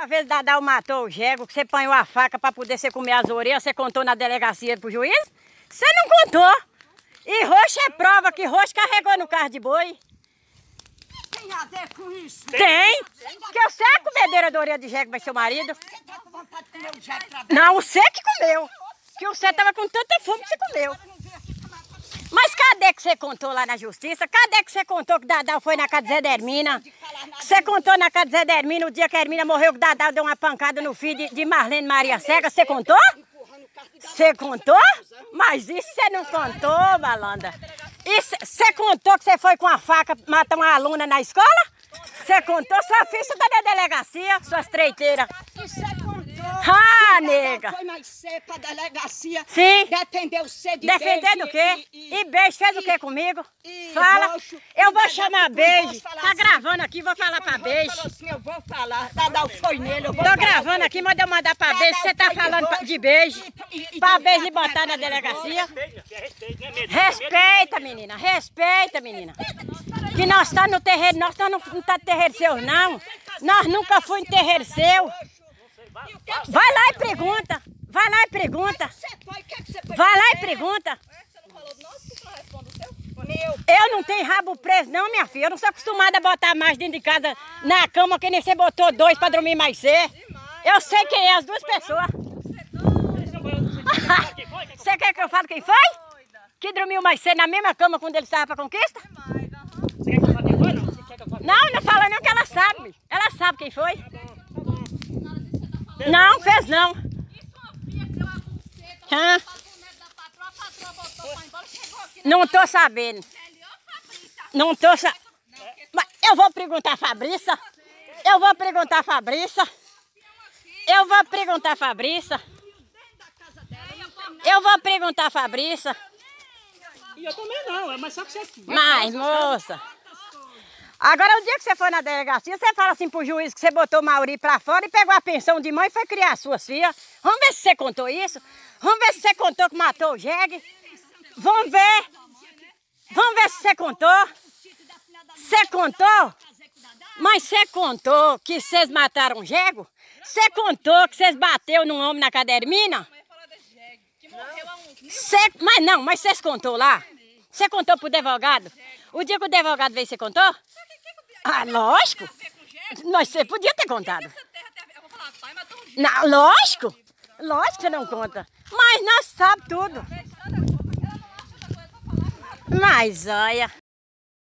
Uma vez Dadau matou o Jego, que você apanhou a faca para poder você comer as orelhas, você contou na delegacia pro juiz? Você não contou. E Roxo é prova que Roxo carregou no carro de boi. Tem a ver com isso? Tem! Porque você é a comedeira da orelha de Jego, vai ser o marido. Você tá com vontade de comer o jegue pra Não, você que comeu. Que você tava com tanta fome que você comeu. Mas cadê que você contou lá na justiça? Cadê que você contou que Dadau foi na casa de Zé Dermina? Você contou na casa de Zé Dermina o dia que a Hermina morreu, que Dadau deu uma pancada no filho de Marlene Maria Cega? Você contou? Você contou? Mas isso você não contou, malandra. Você contou que você foi com a faca matar uma aluna na escola? Você contou? Sua ficha tá na delegacia, suas treiteiras. Você contou. Ah, nega. Foi mais cedo pra delegacia. Sim. Defendeu você de Defender do quê? E Beijo fez o quê comigo? Fala. Roxo, Eu vou chamar Beijo. falar Tá assim. gravando aqui, vou falar pra Beijo. Falou assim, eu vou falar. Dadau foi nele, eu vou Tô falar. gravando aqui, manda eu mandar pra Beijo. Você tá falando de Beijo. Pra Beijo lhe botar na delegacia. Respeita, menina. Respeita, menina. Que nós tá no terreiro, nós tá não tá no terreiro seu, não. Nós nunca fomos em terreiro seu. Vai lá e pergunta. Vai lá e pergunta. Vai lá e pergunta. Eu não tenho rabo preso não, minha filha. Eu não sou acostumada a botar mais dentro de casa na cama, que nem você botou dois pra dormir mais cedo. Eu sei quem é as duas pessoas. Você quer que eu fale quem foi? Que dormiu mais cedo na mesma cama quando ele estava pra conquista? Você quer que eu fale quem foi, não? Você quer que eu fale? Não, não fala não, que ela sabe. Ela sabe quem foi. Não, fez não. Hã? Não tô sabendo. Não tô sabendo. Mas eu vou perguntar a Fabrícia. Eu vou perguntar a Fabrícia. Eu vou perguntar a Fabrícia. Eu vou perguntar a Fabrícia. E eu também não, mas só que você... Mas, moça... Agora, o dia que você for na delegacia, você fala assim pro juiz que você botou o Mauri pra fora e pegou a pensão de mãe e foi criar as suas filhas. Vamos ver se você contou isso. Vamos ver se você contou que matou o jegue. Vamos ver. Vamos ver se você contou. Você contou? Mas você contou que vocês mataram o jego? Você contou que vocês bateu num homem na Cadermina? Mas vocês contou lá? Você contou pro advogado? O dia que o advogado veio, você contou? Ah, lógico. Você podia ter contado. Não, lógico. Lógico que você não conta. Mas nós sabemos tudo. Mas olha...